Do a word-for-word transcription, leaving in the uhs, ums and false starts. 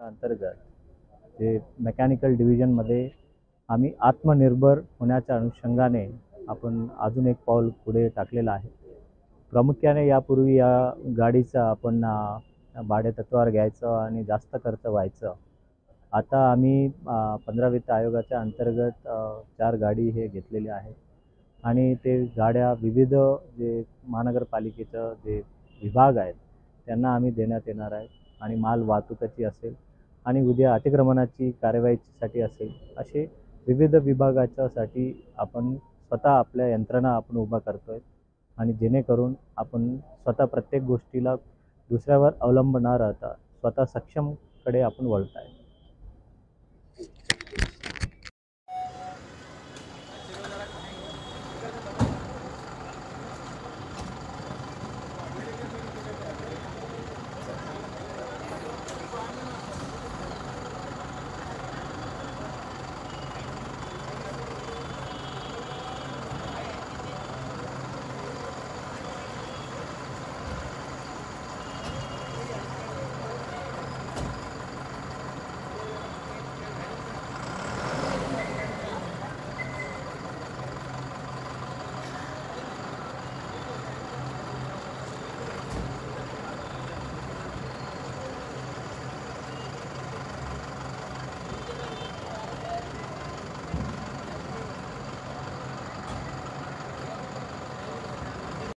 अंतर्गत जे मेकॅनिकल डिव्हिजनमध्ये आम्ही आत्मनिर्भर होण्याच्या अनुषंगाने आपण अजून एक पाऊल पुढे टाकलेलं आहे। प्रामुख्याने यापूर्वी या गाडीचा आपण भाडे तत्त्वावर घ्यायचं आणि जास्त खर्च व्हायचं। आता आम्ही पंधरा वित्त आयोगाच्या अंतर्गत चार गाडी हे घेतलेले आहेत आणि ते गाड्या विविध जे महानगरपालिकेचं जे विभाग आहेत त्यांना आम्ही देण्यात येणार आहे आणि माल वाहतुकीची असेल आणि उद्या अतिक्रमणाची कार्यवाहीसाठी असेल असे विविध विभागाच्यासाठी आपण स्वतः आपल्या यंत्रणा आपण उभा करतोय आणि जेणेकरून आपण स्वतः प्रत्येक गोष्टीला दुसऱ्यावर अवलंबून न राहता स्वतः सक्षमकडे आपण वळत आहे।